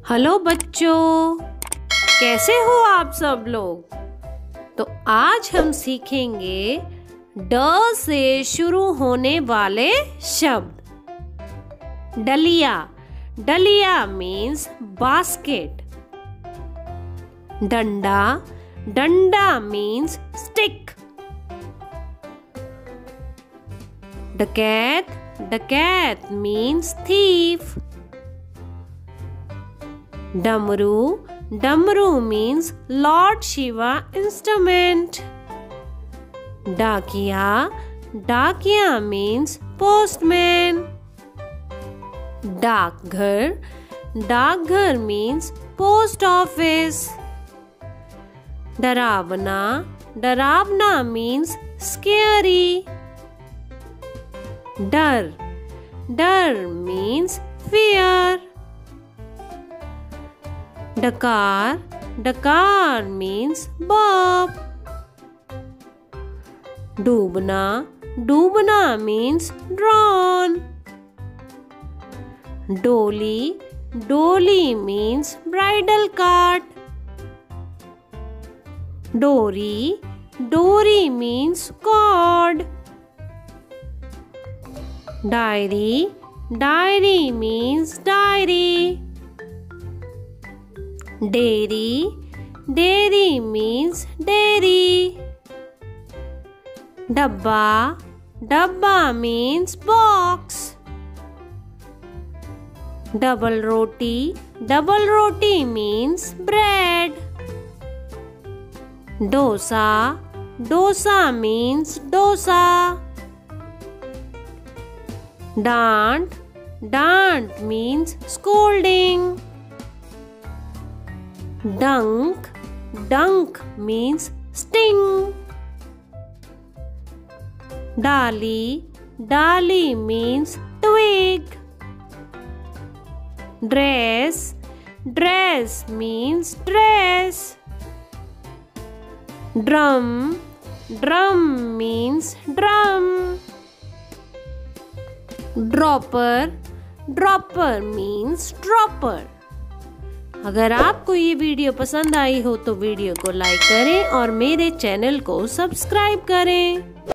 Hello बच्चों, कैसे हो आप सब लोग। तो आज हम सीखेंगे ड से शुरू होने वाले शब्द। डलिया। डलिया मीन्स बास्केट। डंडा। डंडा मीन्स स्टिक। डकैत। डकैत मीन्स thief. डमरू। डमरू means Lord Shiva instrument. डाकिया। डाकिया means postman. डाकघर। डाकघर means post office. डरावना। डरावना means scary. डर। डर means fear. डकार। डकार means burp. डूबना। डूबना means drown. डोली। डोली means bridal cart. डोरी। डोरी means cord. Diary. Diary means diary. Dairy. Dairy means dairy. डब्बा। डब्बा means box. डबल रोटी। डबल रोटी means bread. Dosa. Dosa means dosa. डांट। डांट means scolding. डंक। डंक means sting. डाली। डाली means twig. Dress. Dress means dress. Drum. Drum means drum. Dropper. Dropper means dropper. अगर आपको ये वीडियो पसंद आई हो तो वीडियो को लाइक करें और मेरे चैनल को सब्सक्राइब करें।